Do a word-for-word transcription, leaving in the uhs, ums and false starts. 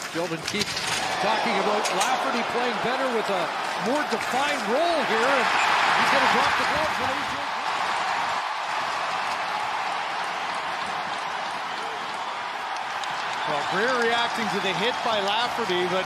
Philbin keeps talking about Lafferty playing better with a more defined role here, and he's going to drop the gloves when he's doing. Well, Greer reacting to the hit by Lafferty, but